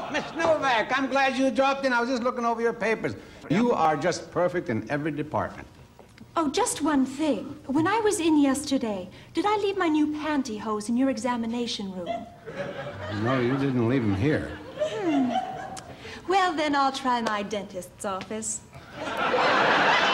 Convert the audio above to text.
Oh, Miss Novak, I'm glad you dropped in. I was just looking over your papers. You are just perfect in every department. Oh, just one thing. When I was in yesterday, did I leave my new pantyhose in your examination room? No, you didn't leave them here. Well, then I'll try my dentist's office.